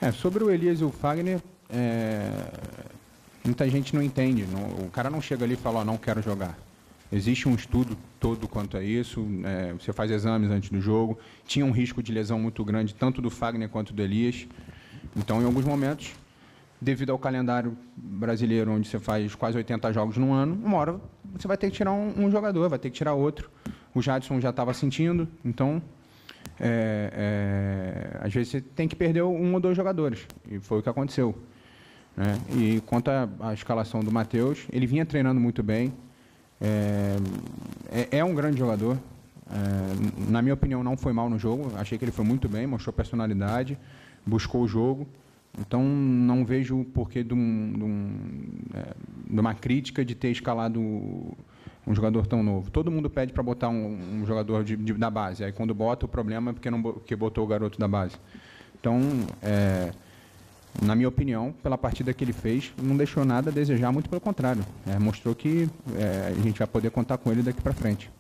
Sobre o Elias e o Fagner, muita gente não entende. O cara não chega ali e fala, não quero jogar. Existe um estudo todo quanto a isso, você faz exames antes do jogo. Tinha um risco de lesão muito grande, tanto do Fagner quanto do Elias. Então, em alguns momentos, devido ao calendário brasileiro, onde você faz quase 80 jogos no ano, uma hora você vai ter que tirar um jogador, vai ter que tirar outro. O Jadson já estava sentindo, então, às vezes você tem que perder um ou dois jogadores, e foi o que aconteceu. Né? E quanto à escalação do Matheus, ele vinha treinando muito bem, é um grande jogador, na minha opinião não foi mal no jogo, achei que ele foi muito bem, mostrou personalidade, buscou o jogo. Então, não vejo o porquê de uma crítica de ter escalado um jogador tão novo. Todo mundo pede para botar um jogador da base. Aí, quando bota, o problema é porque botou o garoto da base. Então, na minha opinião, pela partida que ele fez, não deixou nada a desejar, muito pelo contrário. Mostrou que a gente vai poder contar com ele daqui para frente.